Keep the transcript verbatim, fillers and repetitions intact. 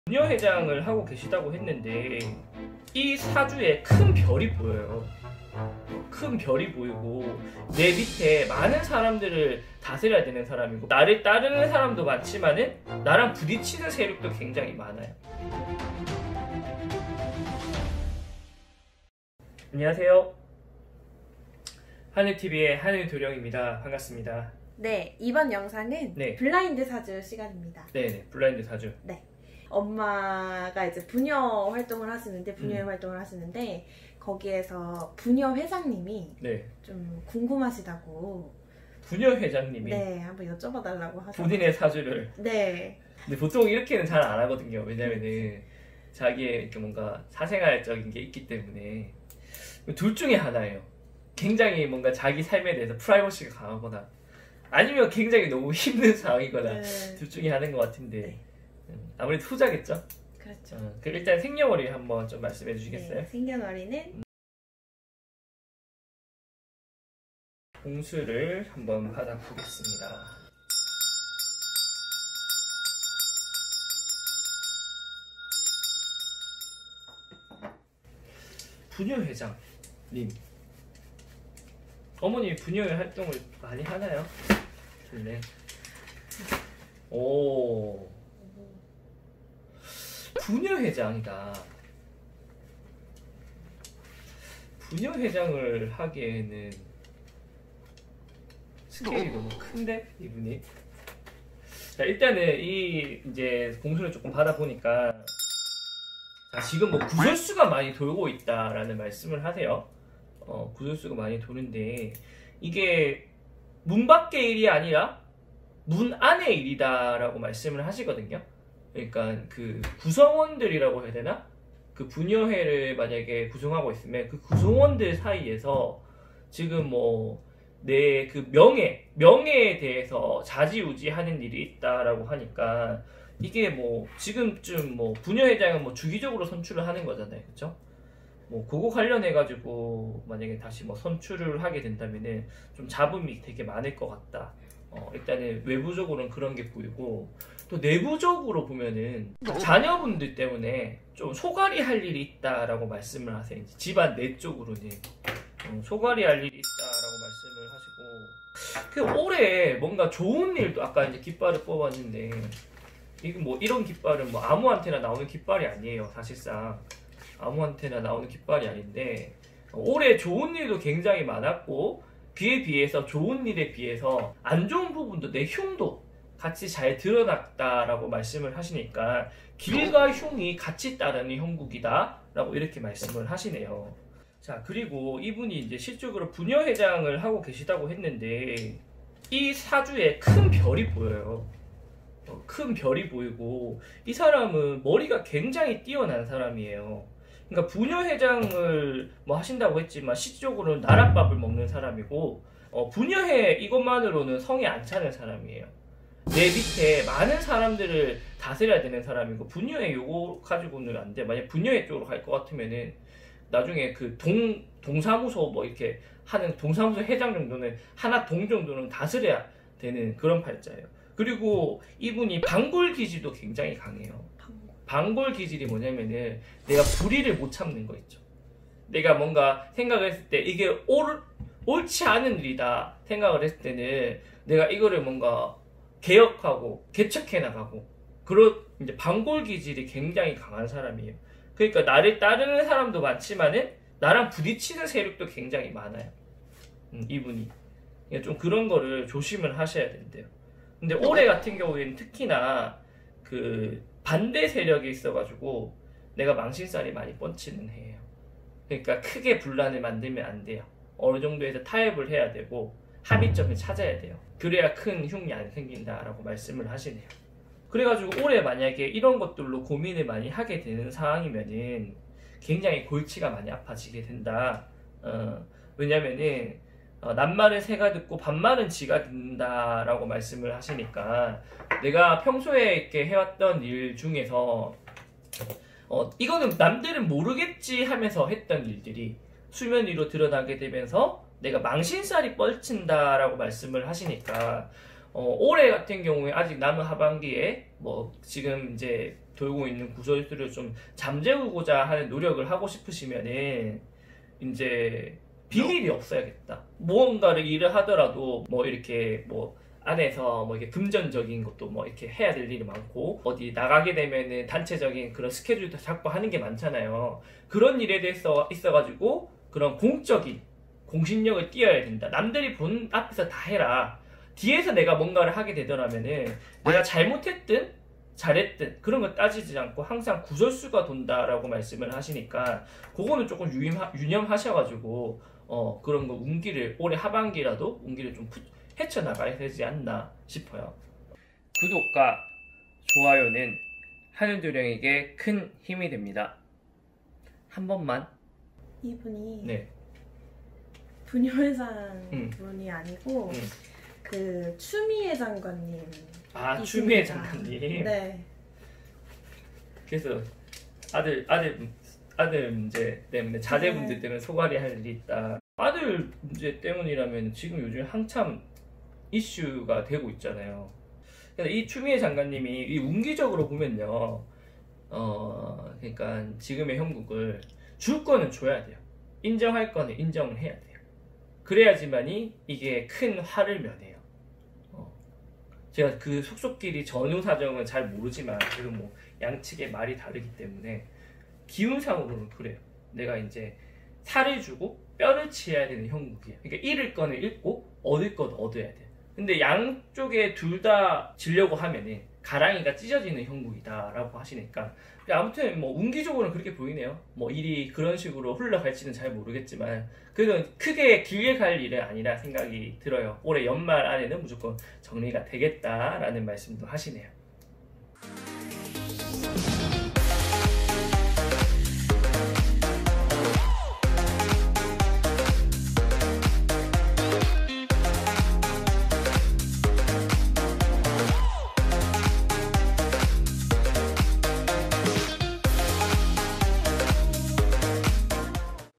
부녀회장을 하고 계시다고 했는데 이 사주에 큰 별이 보여요. 큰 별이 보이고 내 밑에 많은 사람들을 다스려야 되는 사람이고 나를 따르는 사람도 많지만은 나랑 부딪히는 세력도 굉장히 많아요. 안녕하세요. 하늘티비의 하늘도령입니다. 반갑습니다. 네, 이번 영상은 네. 블라인드 사주 시간입니다. 네네, 블라인드 사주. 네. 엄마가 이제 부녀 활동을 하시는데, 부녀 음. 활동을 하시는데, 거기에서 부녀 회장님이 네. 좀 궁금하시다고. 부녀 회장님이 네, 한번 여쭤봐달라고 하셔서. 본인의 사주를. 네. 근데 보통 이렇게는 잘 안 하거든요. 왜냐면은 자기의 이렇게 뭔가 사생활적인 게 있기 때문에. 둘 중에 하나예요. 굉장히 뭔가 자기 삶에 대해서 프라이버시가 강하거나 아니면 굉장히 너무 힘든 상황이거나 네. 둘 중에 하나인 것 같은데 네. 음, 아무래도 후자겠죠? 그렇죠. 어, 그럼 일단 생년월일 한번 좀 말씀해 주시겠어요? 네, 생년월일은 공수를 한번 받아보겠습니다. 부녀회장님, 어머니 부녀 활동을 많이 하나요? 좋네. 오, 부녀회장이다. 부녀회장을 하기에는 스케일이 너무 큰데 이분이. 자, 일단은 이 이제 공수를 조금 받아보니까 자, 지금 뭐 구설수가 많이 돌고 있다라는 말씀을 하세요. 어, 구설수가 많이 도는데 이게 문 밖의 일이 아니라 문 안의 일이다라고 말씀을 하시거든요. 그러니까 그 구성원들이라고 해야 되나? 그 부녀회를 만약에 구성하고 있으면 그 구성원들 사이에서 지금 뭐 내 그 명예, 명예에 대해서 좌지우지하는 일이 있다라고 하니까 이게 뭐 지금쯤 뭐 부녀회장은 뭐 주기적으로 선출을 하는 거잖아요, 그렇죠? 뭐 그거 관련해 가지고 만약에 다시 뭐 선출을 하게 된다면은 좀 잡음이 되게 많을 것 같다. 어, 일단은 외부적으로는 그런 게 보이고 또 내부적으로 보면은 자녀분들 때문에 좀 소갈이 할 일이 있다라고 말씀을 하세요. 이제 집안 내 쪽으로는 어, 소갈이 할 일이 있다라고 말씀을 하시고 그 올해 뭔가 좋은 일도 아까 이제 깃발을 뽑았는데 이거 뭐 이런 깃발은 뭐 아무한테나 나오는 깃발이 아니에요. 사실상 아무한테나 나오는 깃발이 아닌데 올해 좋은 일도 굉장히 많았고 그에 비해서 좋은 일에 비해서 안 좋은 부분도 내 흉도 같이 잘 드러났다라고 말씀을 하시니까 길과 흉이 같이 따르는 형국이다 라고 이렇게 말씀을 하시네요. 자, 그리고 이분이 이제 실적으로 부녀회장을 하고 계시다고 했는데 이 사주에 큰 별이 보여요. 어, 큰 별이 보이고 이 사람은 머리가 굉장히 뛰어난 사람이에요. 그러니까 부녀회장을 뭐 하신다고 했지만 실질적으로는 나랏밥을 먹는 사람이고 어, 부녀회 이것만으로는 성에 안 차는 사람이에요. 내 밑에 많은 사람들을 다스려야 되는 사람이고 부녀회 요거 가지고는 안 돼. 만약 부녀회 쪽으로 갈 것 같으면은 나중에 그 동, 동사무소 뭐 이렇게 하는 동사무소 회장 정도는 하나 동 정도는 다스려야 되는 그런 팔자예요. 그리고 이분이 방골 기질도 굉장히 강해요. 방골 기질이 뭐냐면은 내가 불의를 못 참는 거 있죠. 내가 뭔가 생각을 했을 때 이게 옳, 옳지 않은 일이다 생각을 했을 때는 내가 이거를 뭔가 개혁하고 개척해 나가고 그런 이제 방골 기질이 굉장히 강한 사람이에요. 그러니까 나를 따르는 사람도 많지만은 나랑 부딪히는 세력도 굉장히 많아요. 음, 이분이 좀 그런 거를 조심을 하셔야 된대요. 근데 올해 같은 경우에는 특히나 그 반대 세력이 있어가지고 내가 망신살이 많이 뻗치는 해예요. 그러니까 크게 분란을 만들면 안 돼요. 어느 정도에서 타협을 해야 되고 합의점을 찾아야 돼요. 그래야 큰 흉이 안 생긴다라고 말씀을 하시네요. 그래가지고 올해 만약에 이런 것들로 고민을 많이 하게 되는 상황이면은 굉장히 골치가 많이 아파지게 된다. 어, 왜냐면은 어, 낱말은 새가 듣고 반말은 쥐가 듣는다라고 말씀을 하시니까 내가 평소에 이렇게 해왔던 일 중에서 어, 이거는 남들은 모르겠지 하면서 했던 일들이 수면 위로 드러나게 되면서 내가 망신살이 뻗친다라고 말씀을 하시니까 어, 올해 같은 경우에 아직 남은 하반기에 뭐 지금 이제 돌고 있는 구설수를 좀 잠재우고자 하는 노력을 하고 싶으시면은 이제 비밀이 없어야겠다. 무언가를 일을 하더라도 뭐 이렇게 뭐 안에서 뭐 이게 금전적인 것도 뭐 이렇게 해야 될 일이 많고, 어디 나가게 되면은 단체적인 그런 스케줄도 잡고 하는 게 많잖아요. 그런 일에 대해서 있어가지고 그런 공적인 공신력을 띄어야 된다. 남들이 본 앞에서 다 해라. 뒤에서 내가 뭔가를 하게 되더라면은 내가 잘못했든 잘했든 그런 거 따지지 않고 항상 구설수가 돈다라고 말씀을 하시니까 그거는 조금 유념하, 유념하셔가지고 어 그런 거 운기를 올해 하반기라도 운기를 좀 헤쳐나가야 되지 않나 싶어요. 구독과 좋아요는 하늘도령에게 큰 힘이 됩니다. 한 번만. 이분이 네. 부녀회장 음. 분이 아니고 음. 그 추미애 장관님. 아, 추미애 장관님. 네. 그래서 아들 아들 아들 문제 때문에 자제 문제 때문에 소갈이 할 일이 있다. 아들 문제 때문이라면 지금 요즘 한참 이슈가 되고 있잖아요. 그래서 이 추미애 장관님이 이 운기적으로 보면요, 어 그러니까 지금의 형국을 줄 거는 줘야 돼요. 인정할 거는 인정을 해야 돼요. 그래야지만이 이게 큰 화를 면해요. 어. 제가 그 속속끼리 전후 사정은 잘 모르지만 그리고 뭐 양측의 말이 다르기 때문에 기운상으로는 그래요. 내가 이제 살을 주고 뼈를 치해야 되는 형국이에요. 그러니까 잃을 거는 잃고 얻을 건 얻어야 돼요. 근데 양쪽에 둘 다 지려고 하면은 가랑이가 찢어지는 형국이다라고 하시니까, 아무튼 뭐 운기적으로는 그렇게 보이네요. 뭐 일이 그런 식으로 흘러갈지는 잘 모르겠지만 그래도 크게 길게 갈 일은 아니라 생각이 들어요. 올해 연말 안에는 무조건 정리가 되겠다라는 말씀도 하시네요.